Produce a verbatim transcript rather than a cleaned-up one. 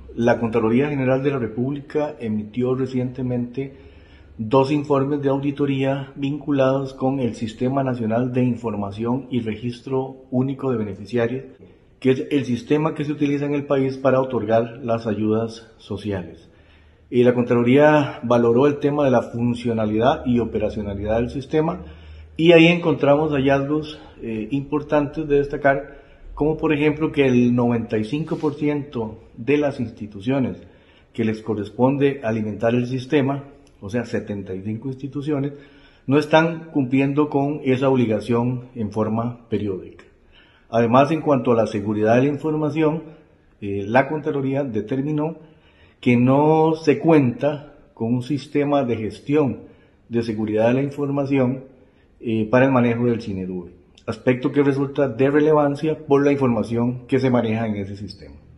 La Contraloría General de la República emitió recientemente dos informes de auditoría vinculados con el Sistema Nacional de Información y Registro Único de Beneficiarios, que es el sistema que se utiliza en el país para otorgar las ayudas sociales. Y la Contraloría valoró el tema de la funcionalidad y operacionalidad del sistema, y ahí encontramos hallazgos eh, importantes de destacar, como por ejemplo que el noventa y cinco por ciento de las instituciones que les corresponde alimentar el sistema, o sea, setenta y cinco instituciones, no están cumpliendo con esa obligación en forma periódica. Además, en cuanto a la seguridad de la información, eh, la Contraloría determinó que no se cuenta con un sistema de gestión de seguridad de la información eh, para el manejo del SINEDUVE, aspecto que resulta de relevancia por la información que se maneja en ese sistema.